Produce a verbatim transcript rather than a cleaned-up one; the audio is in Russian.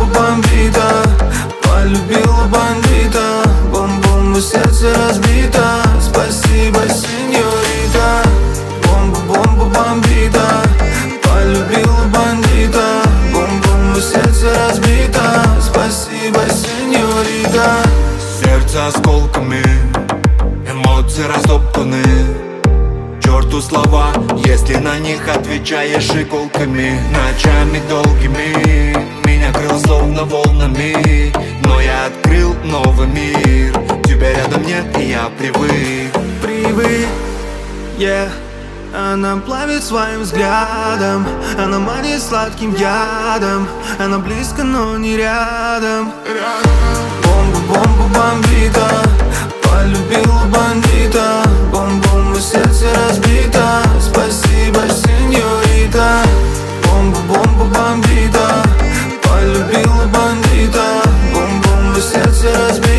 бомбита, полюбила бандита. Бом-бом, в сердце разбито. Спасибо, сеньорита. Бомба-бомба бомбита, полюбила бандита. Бом-бом, в сердце разбито. Спасибо, сеньорита. Сердце осколками, эмоции растоптаны. К черту слова, если на них отвечаешь иголками. Ночами долгими меня крыло словно волнами, но я открыл новый мир. Тебя рядом нет, и я привык. Привык, yeah. Она плавит своим взглядом, она манит сладким ядом. Она близко, но не рядом. Бомба-бомба бомбита, полюбила бандита. Бом-бом, в сердце разбито. Спасибо, сеньорита. Бомба-бомба бомбита, полюбила бандита. Бом-бом, в сердце разбито.